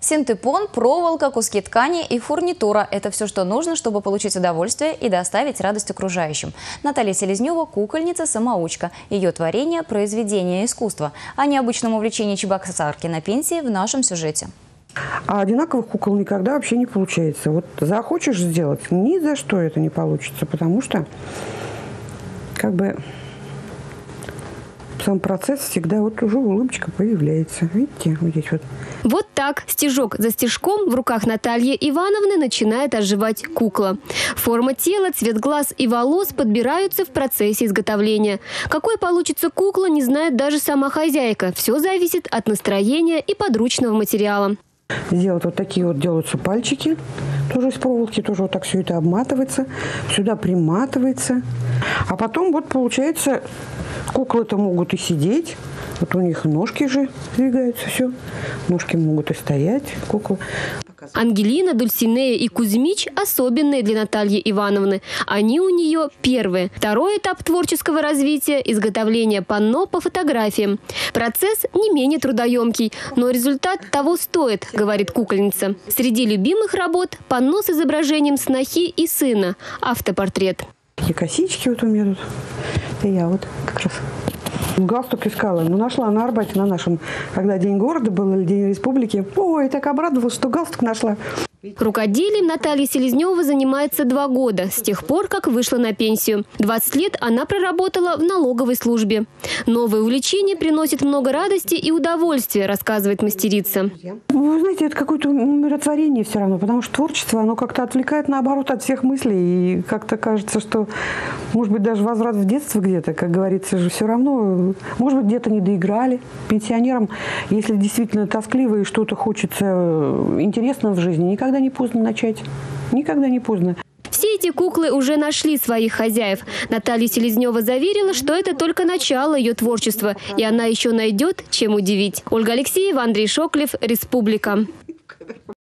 Синтепон, проволока, куски ткани и фурнитура – это все, что нужно, чтобы получить удовольствие и доставить радость окружающим. Наталья Селезнева – кукольница-самоучка. Ее творение – произведение искусства. О необычном увлечении чебоксарки на пенсии в нашем сюжете. А одинаковых кукол никогда вообще не получается. Вот захочешь сделать, ни за что это не получится, потому что сам процесс всегда уже улыбочка появляется. Видите, вот здесь вот. Вот так, стежок за стежком в руках Натальи Ивановны начинает оживать кукла. Форма тела, цвет глаз и волос подбираются в процессе изготовления. Какой получится кукла, не знает даже сама хозяйка. Все зависит от настроения и подручного материала. Сделать вот такие вот делаются пальчики, тоже из проволоки, тоже вот так все это обматывается, сюда приматывается. А потом вот получается, куклы-то могут и сидеть, вот у них ножки же двигаются, все, ножки могут и стоять, куклы. Ангелина, Дульсинея и Кузьмич – особенные для Натальи Ивановны. Они у нее первые. Второй этап творческого развития – изготовление панно по фотографиям. Процесс не менее трудоемкий, но результат того стоит, говорит кукольница. Среди любимых работ – панно с изображением снохи и сына, автопортрет. Такие косички вот у меня тут, и я вот как раз. Галстук искала, но нашла на Арбате, на нашем, когда День города был или День республики. Ой, так обрадовалась, что галстук нашла. Рукоделием Наталья Селезнева занимается 2 года, с тех пор, как вышла на пенсию. 20 лет она проработала в налоговой службе. Новое увлечение приносит много радости и удовольствия, рассказывает мастерица. Вы знаете, это какое-то умиротворение все равно, потому что творчество, оно как-то отвлекает, наоборот, от всех мыслей. И как-то кажется, что, может быть, даже возврат в детство где-то, как говорится же, все равно, может быть, где-то не доиграли. Пенсионерам, если действительно тоскливо и что-то хочется интересного в жизни, никогда не поздно начать. Никогда не поздно. Все эти куклы уже нашли своих хозяев. Наталья Селезнева заверила, что это только начало ее творчества, и она еще найдет, чем удивить. Ольга Алексеева, Андрей Шоклев, Республика.